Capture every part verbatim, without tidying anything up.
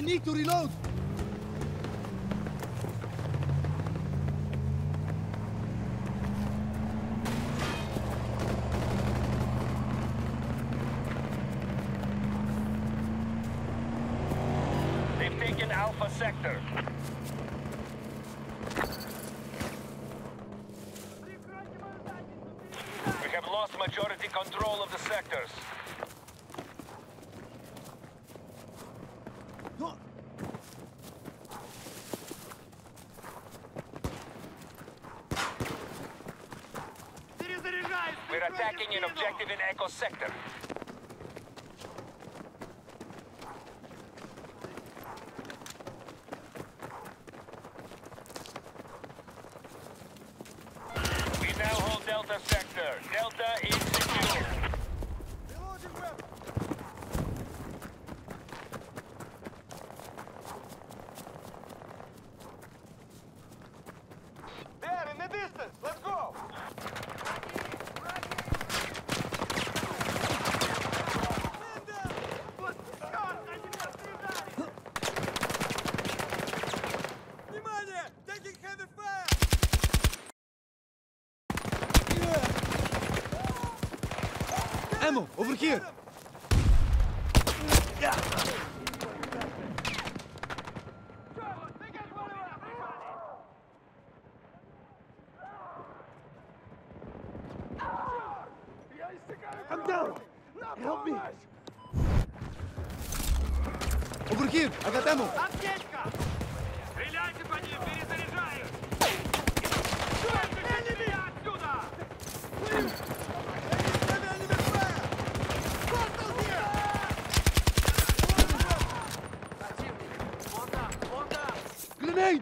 need to reload! They've taken Alpha Sector. We have lost majority control of the sectors. We're attacking an objective in Echo Sector. We now hold Delta Sector. Delta is secure. There, in the distance! Let's go! Ammo, over here! I'm down! Help me! Over here! I got ammo! Аптечка! Стреляйте по ним, перезаряжаю! Enemy! Отсюда! Grenade!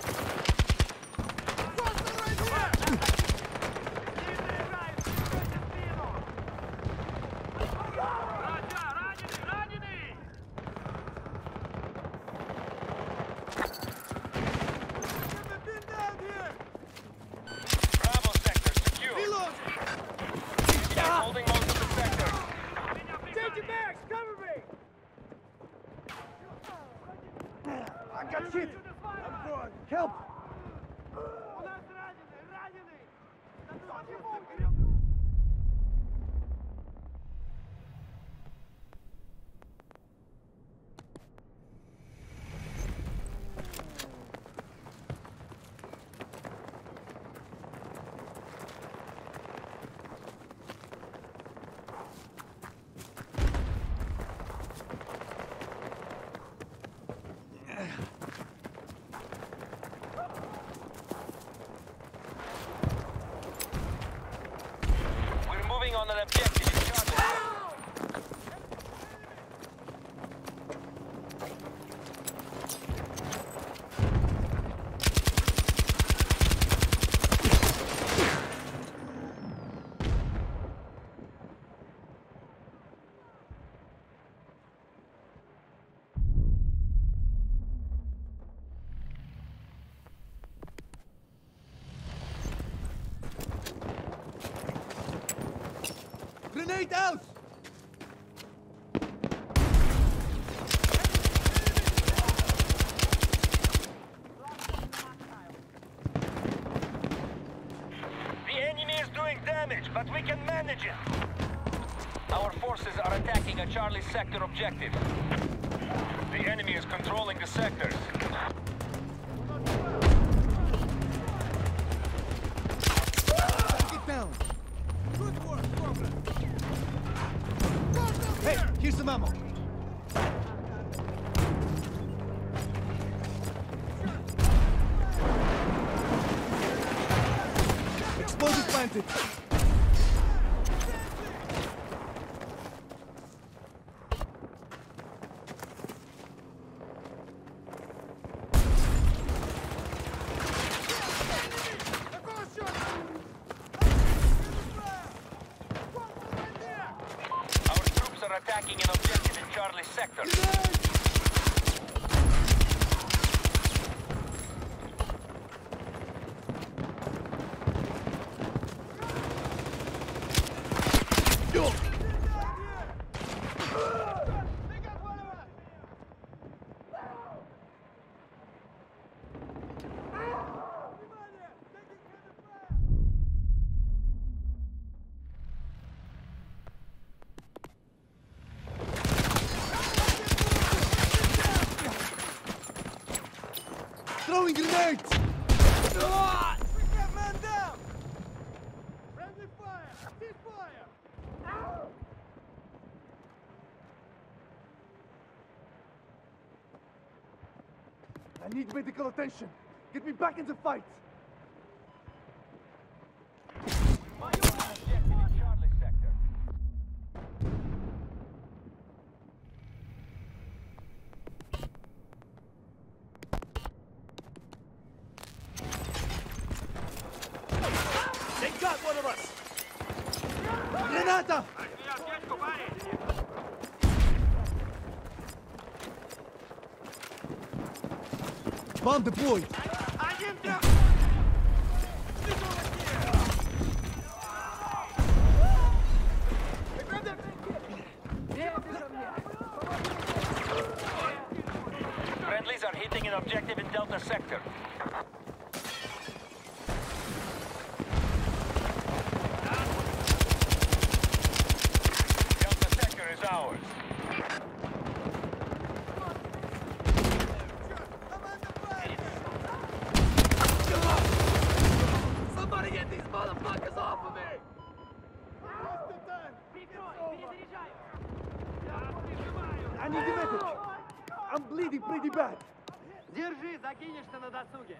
Bravo sector secure. Reload! They're holding most of the sector. Take your backs! Cover me! I got hit! I'm going! Help! У нас раненый! Раненый! We're moving on an objective in Charlie. Grenade out! The enemy is doing damage, but we can manage it. Our forces are attacking a Charlie sector objective. The enemy is controlling the sectors. Get down! Good work, Cobra! Hey, here's some ammo! Explosive planted! Our troops are attacking an objective in Charlie sector. grenade! We got man down! Friendly fire! Ceasefire! I need medical attention. Get me back in the fight. Objective in Charlie sector. They got one of us! Granata! Bomb deployed! Один трёх! Friendlies are hitting an objective in Delta sector. Delta sector is ours. Somebody get these motherfuckers off of me! I need the medic! I'm bleeding pretty bad! Держи, закинешься на досуге.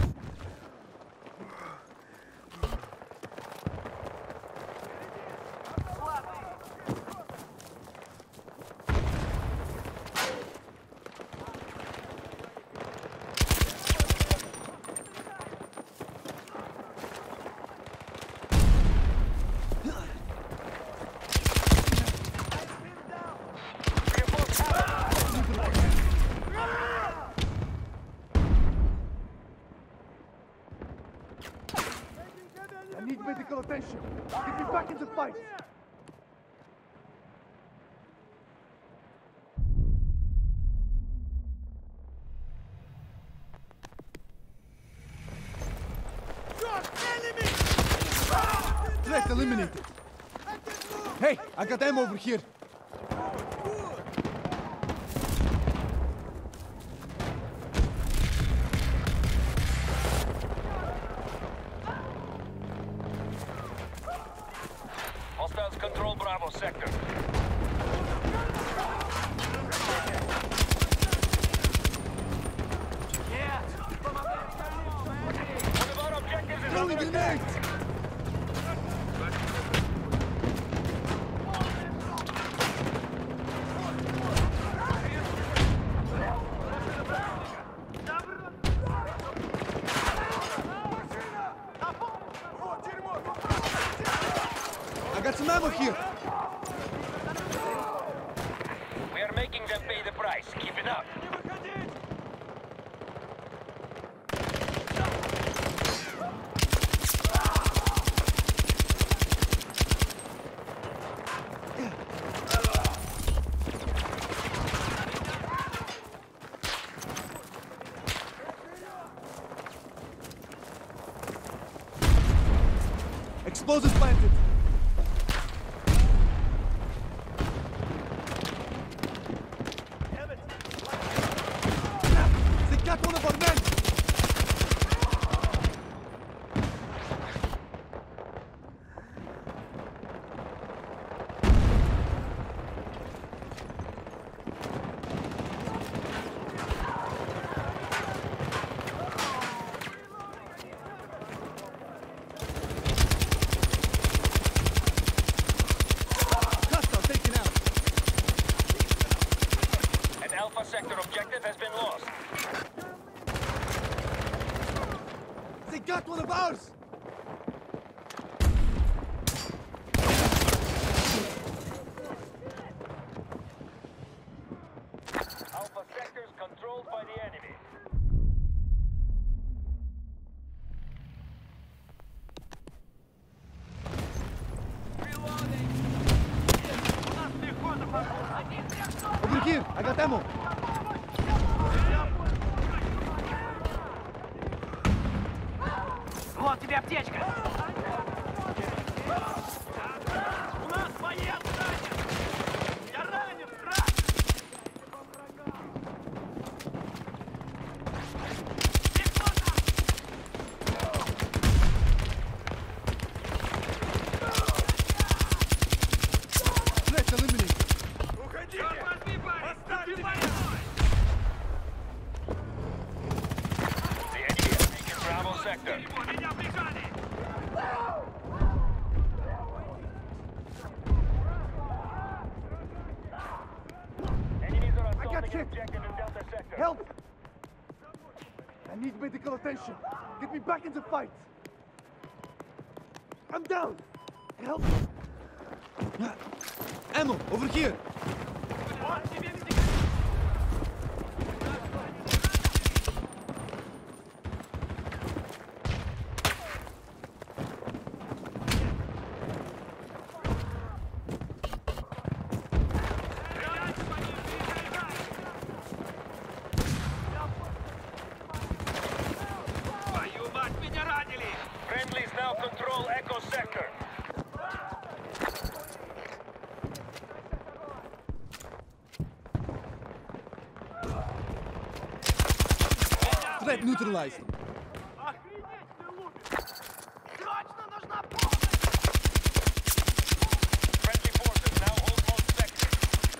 I need medical attention. Get me back in the fight. Threat eliminated. Hey, I got ammo over here. Hostiles control Bravo sector. One of our objectives is Throwing under attack. grenades! I got some ammo here. We are making them pay the price. Keep it up. Explosives planted. They got one of our men. Hostile taken out. An Alpha sector objective has been lost. They got one of ours. Alpha sectors controlled by the enemy. Over here, I got ammo. Вот тебе аптечка! У нас боец ранен! Я ранен, брат! Бегом! the objective in Delta Sector. Help! I need medical attention. Get me back into fight. I'm down. Help! Ammo, over here. Вот тебе медик. Твою мать, меня ранили! Friendlies now control Echo Sector. Threat neutralized. Охренеть ты лупишь! Срочно нужна помощь! Friendly forces now hold most sectors.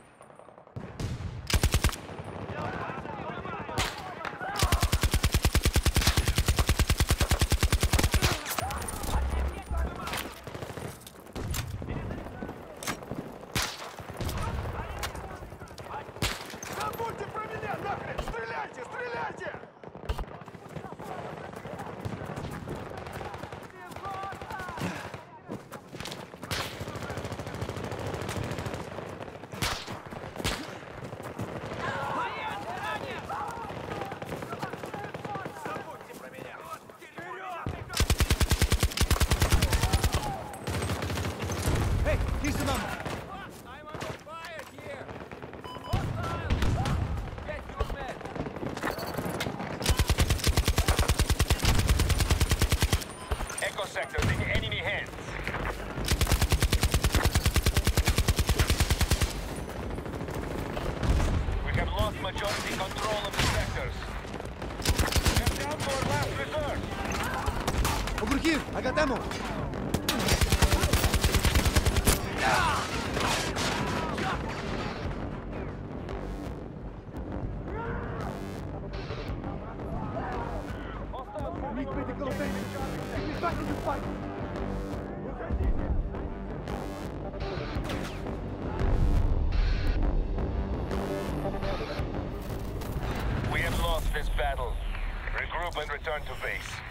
Забудьте про меня, нахрен! Стреляйте, стреляйте! Забудьте про меня! Вперед! Hey, here's some ammo. I'm under fire here! Hostile! Get your men! Echo Sector in enemy hands. We have lost majority control of the sectors. We're down to our last reserve. Over here, I got ammo. I need medical attention. Get me back into fight. We have lost this battle. Regroup and return to base.